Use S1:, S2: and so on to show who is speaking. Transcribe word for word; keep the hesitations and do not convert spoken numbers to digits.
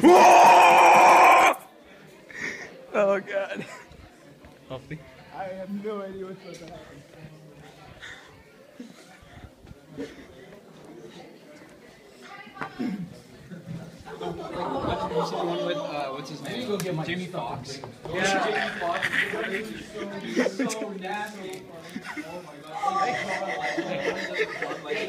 S1: Oh god.
S2: Healthy.
S3: I have no idea what's supposed to happen.
S2: One with, uh, what's his name?
S3: Go get my
S2: Jamie Foxx.
S3: Yeah, Jamie Foxx. So nasty. Oh my god.